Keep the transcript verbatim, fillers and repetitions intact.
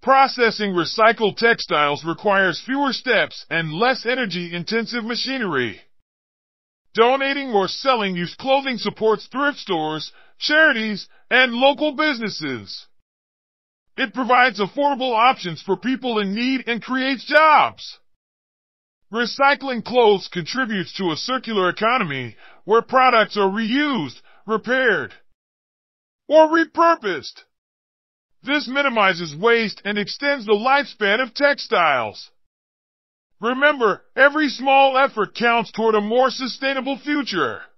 Processing recycled textiles requires fewer steps and less energy-intensive machinery. Donating or selling used clothing supports thrift stores, charities, and local businesses. It provides affordable options for people in need and creates jobs. Recycling clothes contributes to a circular economy where products are reused, repaired, or repurposed. This minimizes waste and extends the lifespan of textiles. Remember, every small effort counts toward a more sustainable future.